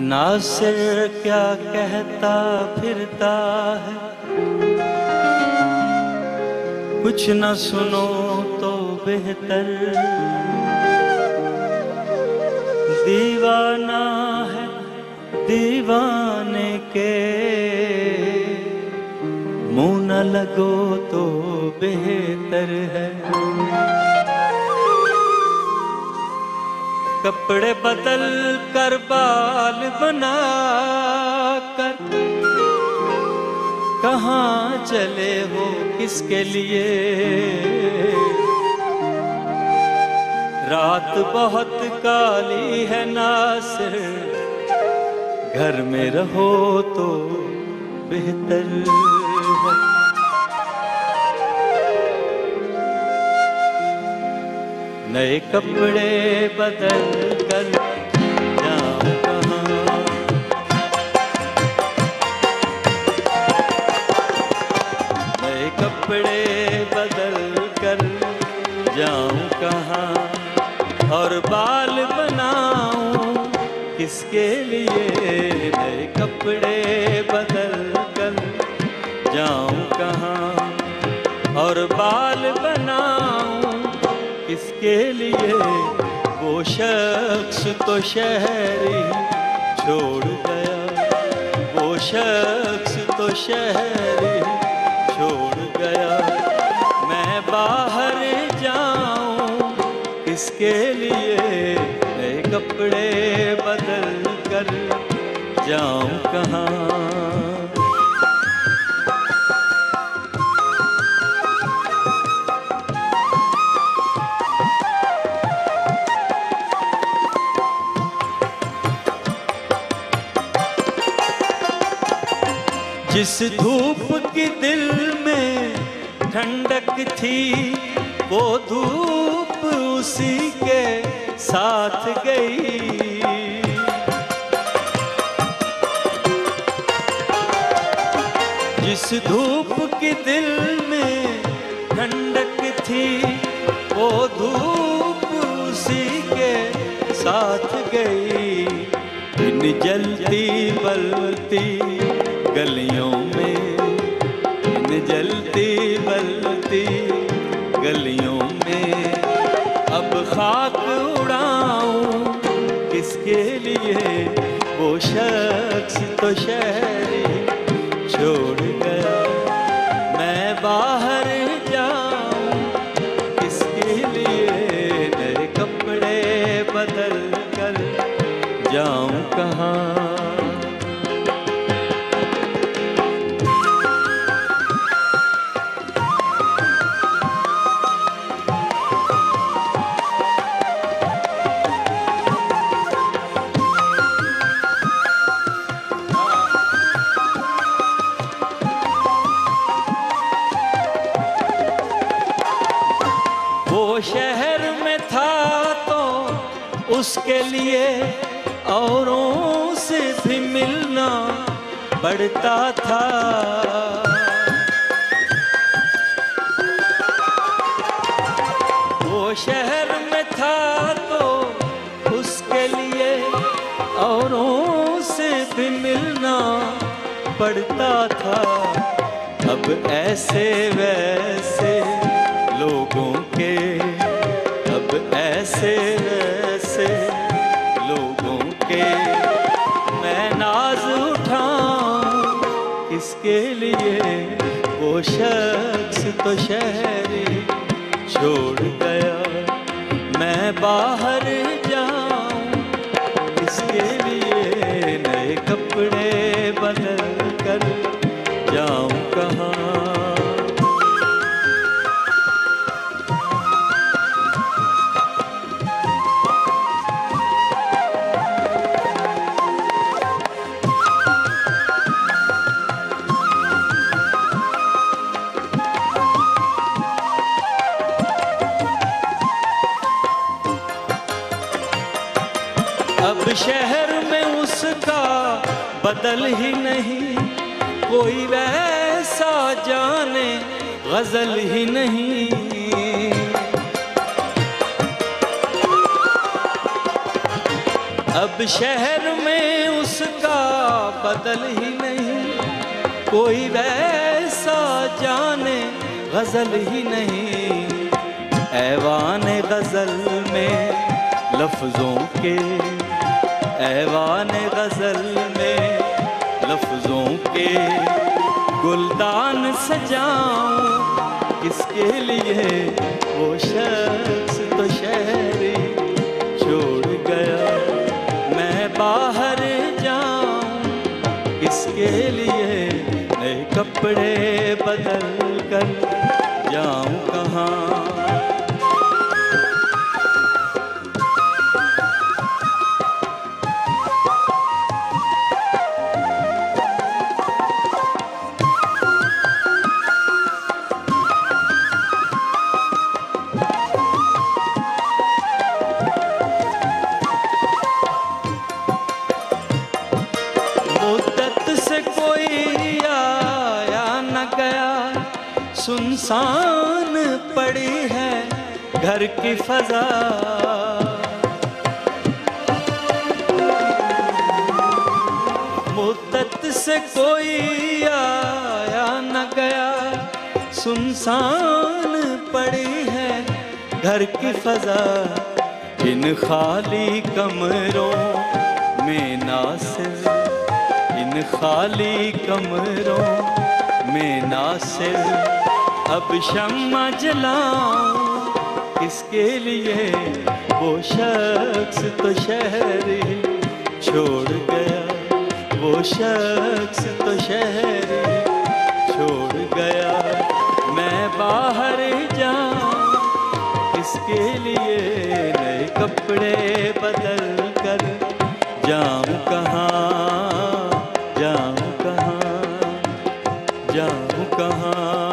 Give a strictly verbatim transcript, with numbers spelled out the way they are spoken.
नासिर क्या कहता फिरता है, कुछ न सुनो तो बेहतर। दीवाना है दीवाने के, मुंह न लगो तो बेहतर है। कपड़े बदल कर बाल बना कर कहाँ चले हो किसके लिए। रात बहुत काली है नासिर, घर में रहो तो बेहतर है। नए कपड़े बदल कर जाऊं कहाँ, नए कपड़े बदल कर जाऊं कहाँ, और बाल बनाऊं किसके लिए। नए कपड़े बदल कर जाऊं कहाँ, और बाल बनाऊं किसके लिए। वो शख्स तो शहर ही छोड़ गया, वो शख्स तो शहर ही छोड़ गया। मैं बाहर जाऊं किसके लिए, नए कपड़े बदल कर जाऊं कहाँ। जिस धूप की दिल में ठंडक थी, वो धूप उसी के साथ गई। जिस धूप की दिल में ठंडक थी, वो धूप उसी के साथ गई। इन जलती बलती गलियों में, इन जलती बलती गलियों में, अब खाक उड़ाऊं किसके लिए। वो शख्स तो शहर छोड़ गया, मैं बाहर जाऊं किसके लिए। नए कपड़े बदल कर जाऊं कहाँ। वो शहर में था तो उसके लिए औरों से भी मिलना पड़ता था। वो शहर में था तो उसके लिए औरों से भी मिलना पड़ता था। अब ऐसे वैसे लोगों के, अब ऐसे वैसे लोगों के मैं नाज उठाऊं किसके लिए। वो शख्स तो शहर छोड़ गया, मैं बाहर जाऊं किसके लिए। नए कपड़े बदल कर जाऊं कहाँ। अब शहर में उसका बदल ही नहीं, कोई वैसा जाने गजल ही नहीं। अब शहर में उसका बदल ही नहीं, कोई वैसा जाने गजल ही नहीं। ऐवान गजल में लफ्जों के, ऐवान गजल में लफ्जों के गुलदान सजाऊं किसके लिए। वो शख्स तो शहरी छोड़ गया, मैं बाहर जाऊं किसके लिए। नए कपड़े बदल कर जाऊं कहाँ। सुनसान पड़ी है घर की फजा, मुद्दत से कोई आया न गया। सुनसान पड़ी है घर की फजा, इन खाली कमरों में नासिर, इन खाली कमरों में नासिर। अब शम्मा जलाऊं किसके लिए। वो शख्स तो शहरी छोड़ गया, वो शख्स तो शहरी छोड़ गया। मैं बाहर जाऊं किसके लिए, नए कपड़े बदल कर जाऊं कहाँ, जाऊं कहाँ, जाऊं कहाँ।